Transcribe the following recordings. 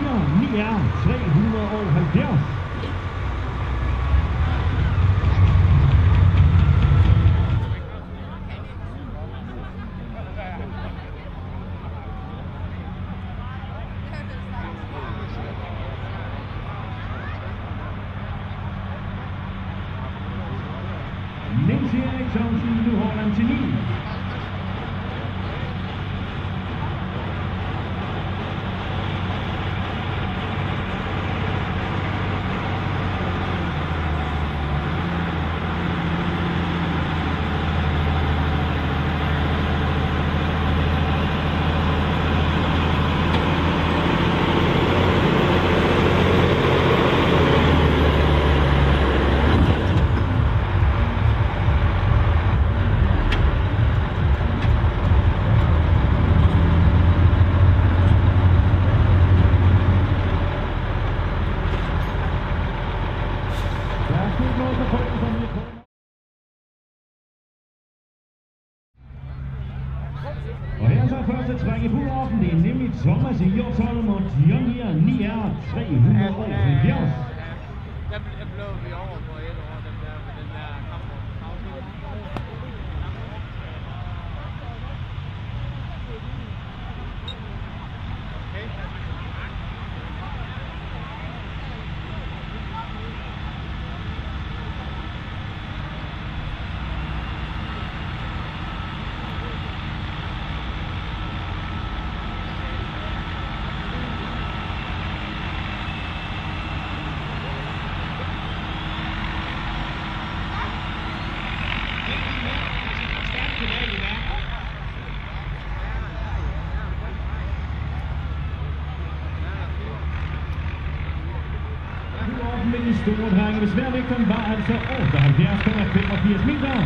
vinder Deere 370. T9.450 Holland til 9. Og her så første træk i bulloffen, det er nemlig Thomas i Jerslev og John Deere 9R 370. Der blev vi over på et år, den der kamp. Med den store drenge ved sværvægteren var altså 78,85 meter.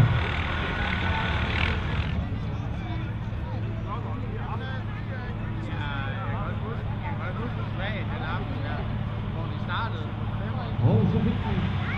Og så fik vi